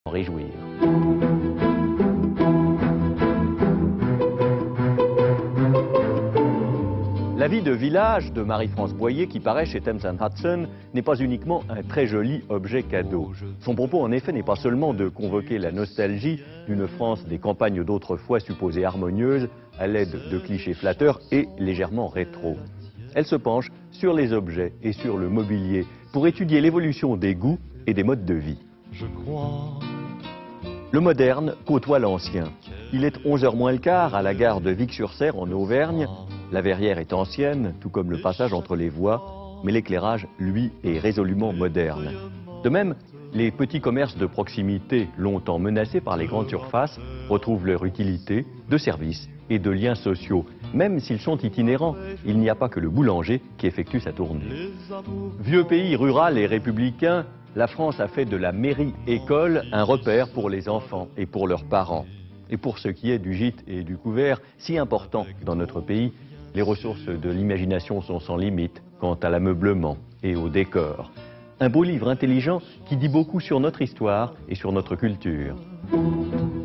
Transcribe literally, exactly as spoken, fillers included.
en réjouir. La vie de village de Marie-France Boyer, qui paraît chez Thames and Hudson, n'est pas uniquement un très joli objet cadeau. Son propos, en effet, n'est pas seulement de convoquer la nostalgie d'une France des campagnes d'autrefois supposées harmonieuses à l'aide de clichés flatteurs et légèrement rétro. Elle se penche sur les objets et sur le mobilier pour étudier l'évolution des goûts et des modes de vie. Je crois. Le moderne côtoie l'ancien. Il est onze heures moins le quart à la gare de Vic-sur-Cère en Auvergne. La verrière est ancienne, tout comme le passage entre les voies, mais l'éclairage, lui, est résolument moderne. De même, les petits commerces de proximité, longtemps menacés par les grandes surfaces, retrouvent leur utilité de services et de liens sociaux. Même s'ils sont itinérants, il n'y a pas que le boulanger qui effectue sa tournée. Vieux pays rural et républicain, la France a fait de la mairie-école un repère pour les enfants et pour leurs parents. Et pour ce qui est du gîte et du couvert, si important dans notre pays, les ressources de l'imagination sont sans limite quant à l'ameublement et au décor. Un beau livre intelligent qui dit beaucoup sur notre histoire et sur notre culture.